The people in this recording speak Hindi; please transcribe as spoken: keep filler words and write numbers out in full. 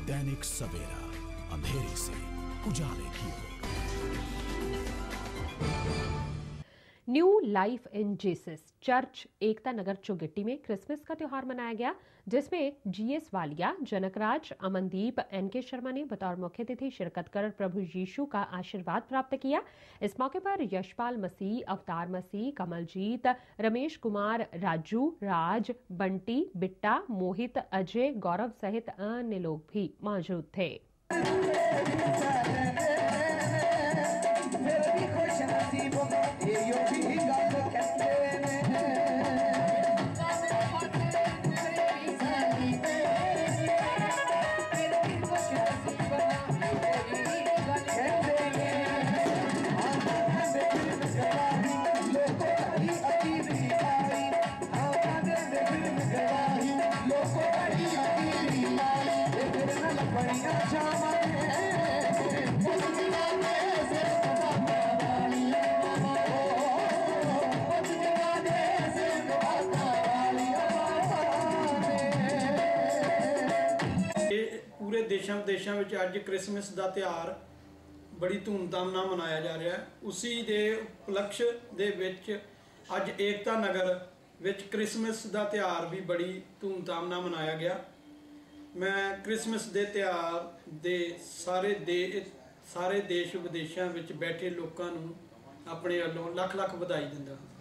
दैनिक सवेरा, अंधेरे से उजाले की ओर। New life in Jesus church Ekta Nagar Chugitti में क्रिसमस का त्योहार मनाया गया, जिसमें जीएस वालिया, जनकराज, अमनदीप, एनके शर्मा ने बतौर मुख्य अतिथि शिरकत कर प्रभु यीशु का आशीर्वाद प्राप्त किया। इस मौके पर यशपाल मसीह, अवतार मसीह, कमलजीत, रमेश कुमार, राजू, राज, बंटी, बिट्टा, मोहित, अजय, गौरव सहित अन्य लोग भी मौजूद थे। पूरे देशों विदेशों में अज क्रिसमस का त्यौहार बड़ी धूमधाम नाल मनाया जा रहा है। उसी के उपलक्ष्य दे विच अज एकता नगर विच क्रिसमस का त्यौहार भी बड़ी धूमधाम नाल मनाया गया। मैं क्रिसमस के त्यौहार दे सारे दे सारे देश विदेशों में बैठे लोगों को अपने वालों लख लख बधाई दिंदा।